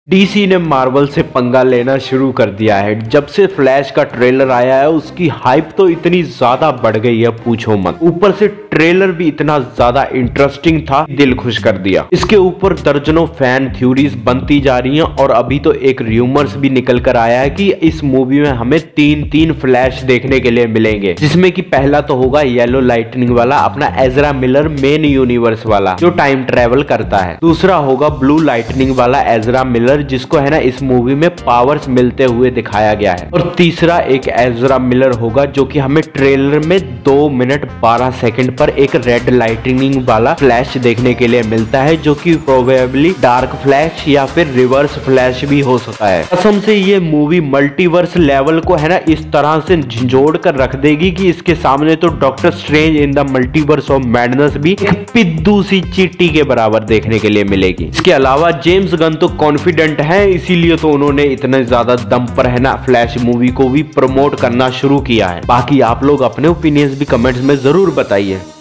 DC ने Marvel से पंगा लेना शुरू कर दिया है। जब से फ्लैश का ट्रेलर आया है उसकी हाइप तो इतनी ज्यादा बढ़ गई है, पूछो मत। ऊपर से ट्रेलर भी इतना ज्यादा इंटरेस्टिंग था, दिल खुश कर दिया। इसके ऊपर दर्जनों फैन थ्योरीज बनती जा रही हैं और अभी तो एक र्यूमर्स भी निकल कर आया है कि इस मूवी में हमें तीन फ्लैश देखने के लिए मिलेंगे, जिसमें कि पहला तो होगा येलो लाइटनिंग वाला, अपना एजरा मिलर मेन यूनिवर्स वाला जो टाइम ट्रेवल करता है। दूसरा होगा ब्लू लाइटनिंग वाला एजरा मिलर, जिसको है ना इस मूवी में पावर्स मिलते हुए दिखाया गया है। और तीसरा एक एजरा मिलर होगा जो कि हमें ट्रेलर में 2 मिनट 12 सेकंड पर एक रेड लाइटनिंग वाला फ्लैश देखने के लिए मिलता है, जो कि प्रोबेबली डार्क फ्लैश या फिर रिवर्स फ्लैश भी हो सकता है। कसम से ये मूवी मल्टीवर्स लेवल को है ना इस तरह से झंझोड़ कर रख देगी कि इसके सामने तो Doctor Strange in the Multiverse of Madness भी एक पिद्दू सी चींटी के बराबर देखने के लिए मिलेगी। इसके अलावा जेम्स गन तो कॉन्फिडेंट है, इसीलिए तो उन्होंने इतने ज्यादा दम पर है ना फ्लैश मूवी को भी प्रमोट करना शुरू किया है। बाकी आप लोग अपने ओपिनियंस भी कमेंट्स में जरूर बताइए।